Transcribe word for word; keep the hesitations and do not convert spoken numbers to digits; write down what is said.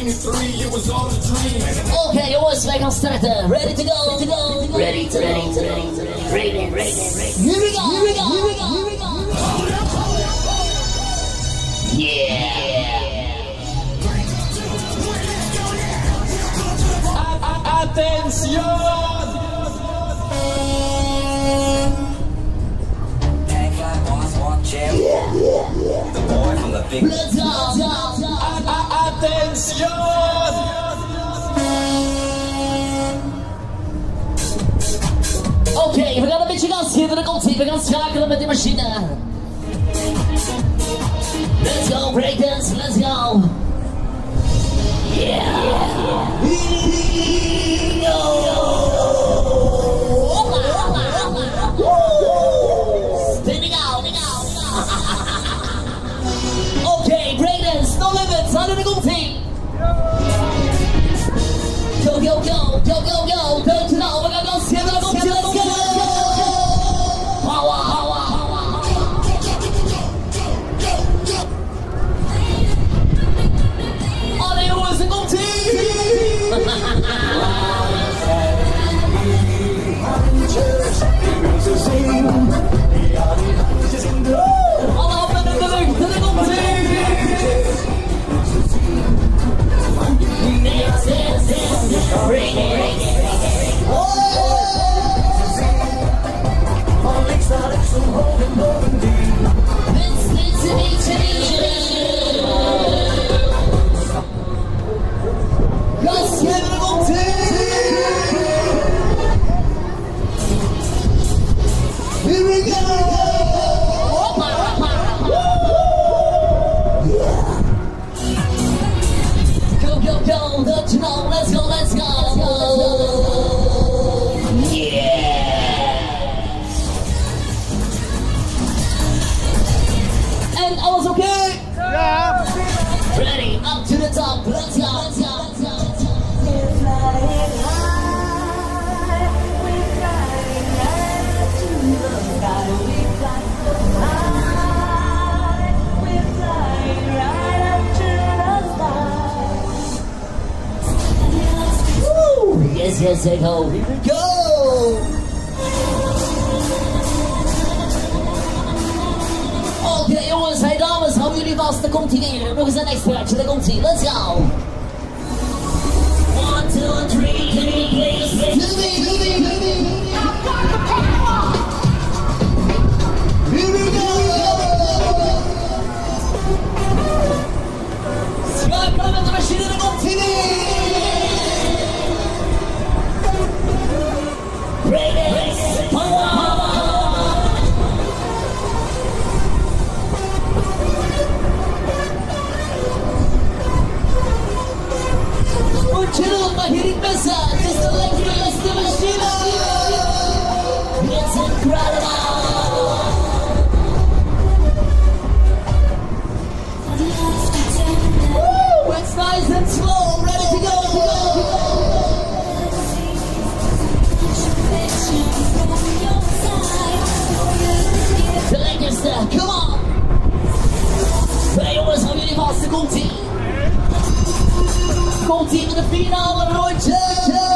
Oké okay, jongens, wij gaan starten. Ready to go, to go. Ready to ready to ready to ready, ready, ready. Here we go, here we go, here we go, here we go. Yeah. Attention. The boy from the big Attention! Oké, okay, we gaan een beetje gas geven, dan komt ie. We gaan schakelen met die machine. Let's go, breakdance, let's go! Yeah! Spinning out! Okay, breakdance, no limits, aan de komt ie! Go, go, go, go, go, go, don't you know, we gaan gas geven, dan komt ie, let's go! Power, power, power! Alle jongens, dan komt ie! Alle handen in de lucht, en dan komt ie! Bring it! Van links naar rechts, omhoog en bovendien. Mensen, mensen, mensen. Gas geven op Here we go! Hoppa, hoppa! Yeah! Go, go, go, don't you know, let's go, let's go! Yeah! And alles okay? Yeah! Ready, up to the top, let's go, let's go, let's go! We're flying high, we're flying high to the sky, we fly so high, we're flying right up to the sky. Woo! Yes, yes, I go. Here we go! Oké okay, jongens, hey dames, houden jullie vast, dan komt hij weer. Nog eens een extraatje, dan komt hij. Let's go! One, two, three, can you please? Movie, movie, movie! Here we go! Schakelen met de machine, dan komt hij weer! Breakdance, power! Chill, maar hier in Mensen, het is de lekkerste machine! It's incredible! Woo! It's nice and slow, ready to go, to go, to go! De lekkerste, come on! Hey jongens, hou jullie vast, komt ie! Komt hier in de finale rondje!